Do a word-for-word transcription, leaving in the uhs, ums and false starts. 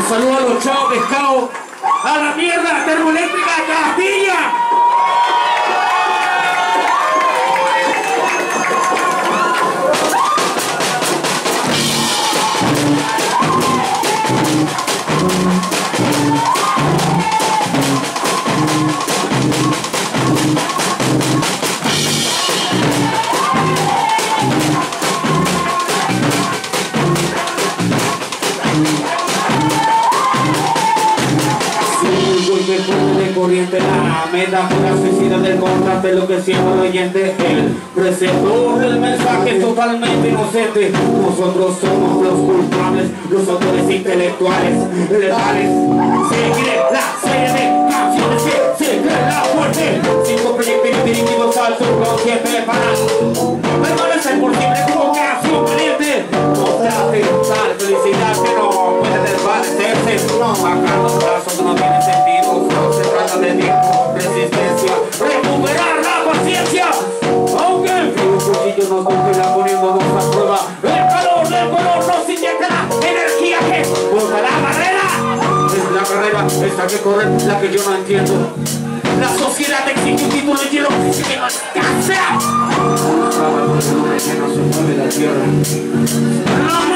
Un saludo a los chavos pescados. ¡A la mierda! ¡Termoeléctrica Castilla! De corriente la metáfora suicida del contraste, lo que siempre el oyente, el receptor del mensaje es totalmente inocente. Nosotros somos los culpables, los autores intelectuales letales. Se cree la serie de canciones que se cree la fuerte. Cinco proyectiles dirigidos al subconsciente para permanecer por siempre como creación caliente. Mostrarte tal felicidad que no puede desvanecerse. No bajando los brazos que no tiene sentido. Se trata de tiempo, resistencia, recuperar la paciencia. Aunque el frío cuchillo nos congela poniéndonos a prueba, el calor del color nos inyecta la energía que busca la barrera. Es la carrera, esta que corre, la que yo no entiendo. La sociedad exige un título y quiero que nos canse. No sabe por qué no se mueve la tierra.